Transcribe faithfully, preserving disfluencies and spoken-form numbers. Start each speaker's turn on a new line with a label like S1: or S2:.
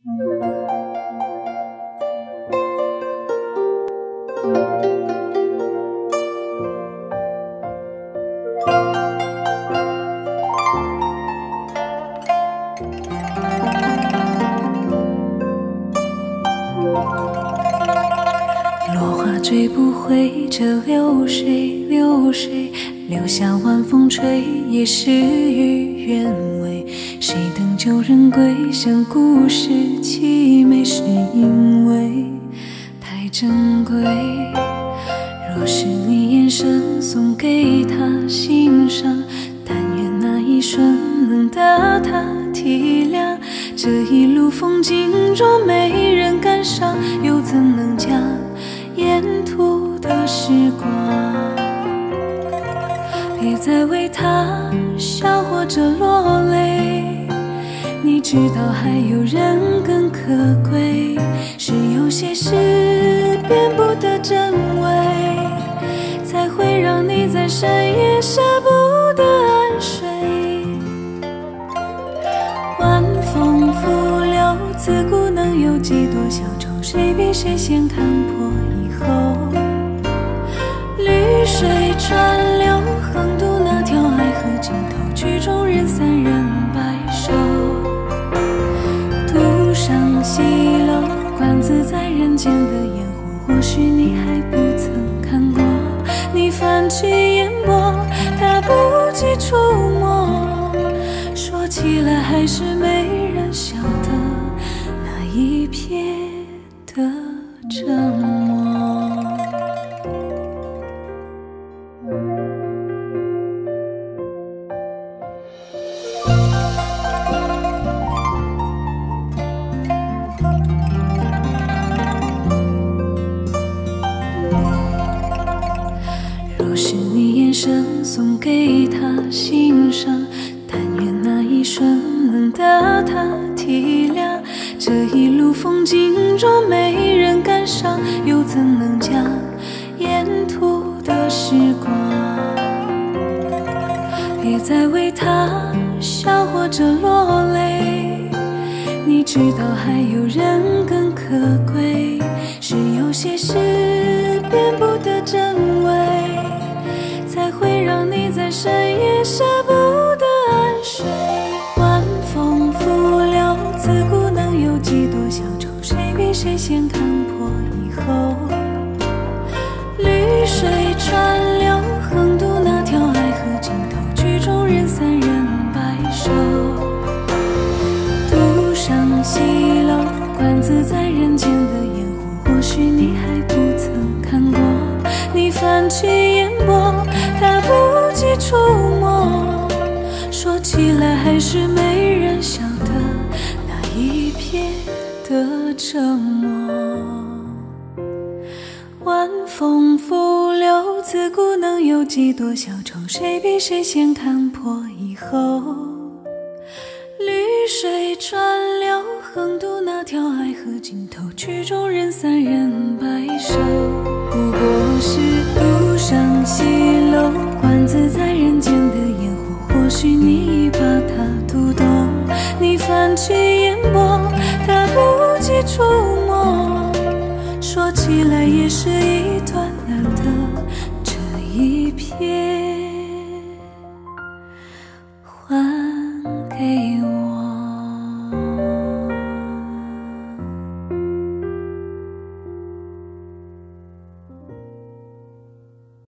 S1: 落花追不回这流水，流水留下晚风吹，也是与愿违。谁等旧人归？想故事凄美，是因为太珍贵。若是你眼神送给他欣赏，但愿那一瞬能得他体谅。这一路风景若没人感伤，又怎能将沿途的时光？别再为他笑或者落泪，你知道还有人更可贵。是有些事变不得真伪，才会让你在深夜舍不得安睡。晚风拂柳，自古能有几多小愁？谁比谁先看破以后？绿水川流，横渡那条爱河尽头，曲终人散人白首。独上西楼，观自在人间的烟火，或许你还不曾看过。你泛起烟波，他不及触摸，说起来还是没人晓得那一瞥的沉默。若是你眼神送给他欣赏，但愿那一瞬能得他体谅。这一路风景若没人感伤，又怎能将沿途的时光？别再为他笑或者落泪，你知道还有人更可贵。是有些事变不得真伪，才会让你在深夜舍不得安睡。晚风拂柳，自古能有几多小愁？谁比谁先看破以后？绿水川流，横渡那条爱河尽头，曲终人散人白首。独上西楼，观自在人间的烟火，或许你还不曾看过。你泛起烟波，他不及触摸，说起来还是没人晓得那一瞥的折磨。晚风拂柳，自古能有几多小愁？谁比谁先看破以后？绿水川流，横渡那条爱河尽头，曲终人散人白首。不过是独上西楼，观自在人间的烟火，或许你已把它读懂。你泛起烟波，他不及触摸，说起来也是一段难得这一瞥。